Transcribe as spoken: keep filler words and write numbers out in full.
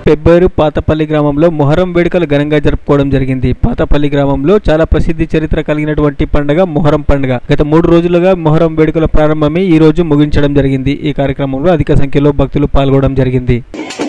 పెబ్బేరు పాతపల్లి గ్రామంలో మొహరం వేడుకలు ఘనంగా జరుపుకోవడం జరిగింది. పాతపల్లి గ్రామంలో చాలా ప్రసిద్ధి చరిత్ర కలిగినటువంటి పండుగ మొహరం పండుగ. గత మూడు రోజులుగా మొహరం వేడుకల ప్రారంభమై ఈ రోజు ముగించడం జరిగింది. ఈ కార్యక్రమంలో అధిక సంఖ్యలో భక్తులు పాల్గొనడం జరిగింది.